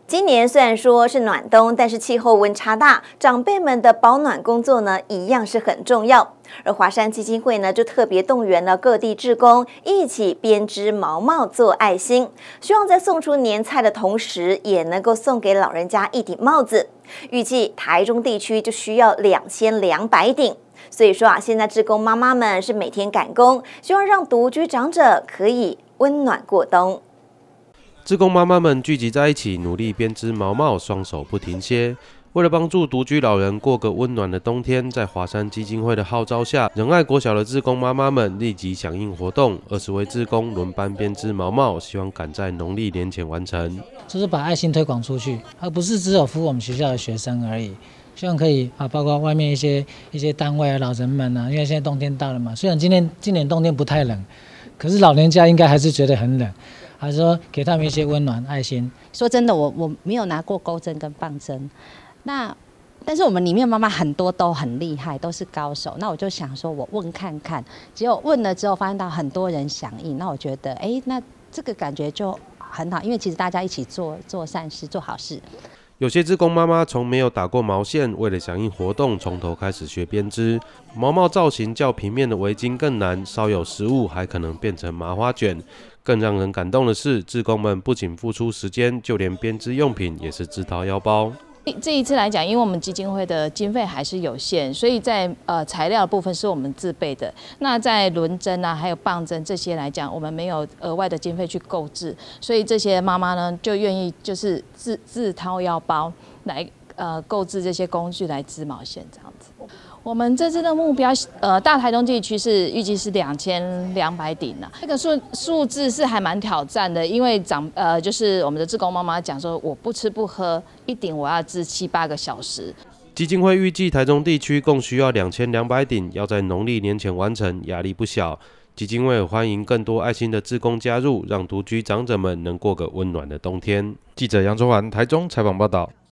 今年虽然说是暖冬，但是气候温差大，长辈们的保暖工作呢，一样是很重要。而华山基金会呢，就特别动员了各地志工，一起编织毛帽做爱心，希望在送出年菜的同时，也能够送给老人家一顶帽子。预计台中地区就需要2200顶。所以说啊，现在志工妈妈们是每天赶工，希望让独居长者可以温暖过冬。 志工妈妈们聚集在一起，努力编织毛帽，双手不停歇。为了帮助独居老人过个温暖的冬天，在华山基金会的号召下，仁爱国小的志工妈妈们立即响应活动，20位志工轮班编织毛帽，希望赶在农历年前完成。 就是把爱心推广出去，而不是只有服务我们学校的学生而已。希望可以包括外面一些单位啊、老人们啊，因为现在冬天到了嘛，虽然今年冬天不太冷，可是老人家应该还是觉得很冷。还是说给他们一些温暖爱心。 说真的，我没有拿过钩针跟棒针，但是我们里面妈妈很多都很厉害，都是高手。那我就想说，我问看看，结果问了之后，发现到很多人响应。那我觉得，那这个感觉就很好，因为其实大家一起做善事、做好事。 有些志工妈妈从没有打过毛线，为了响应活动，从头开始学编织。毛帽造型较平面的围巾更难，稍有失误还可能变成麻花卷。更让人感动的是，志工们不仅付出时间，就连编织用品也是自掏腰包。 这一次来讲，因为我们基金会的经费还是有限，所以在材料的部分是我们自备的。那在轮针啊，还有棒针这些来讲，我们没有额外的经费去购置，所以这些妈妈呢就愿意就是自掏腰包来购置这些工具来织毛线这样子。我们这次的目标，大台中地区是预计是2200顶啊，这个数字是还蛮挑战的，因为就是我们的志工妈妈讲说，我不吃不喝，一顶我要织7、8个小时。 基金会预计台中地区共需要2200顶，要在农历年前完成，压力不小。基金会欢迎更多爱心的志工加入，让独居长者们能过个温暖的冬天。记者杨卓环台中采访报道。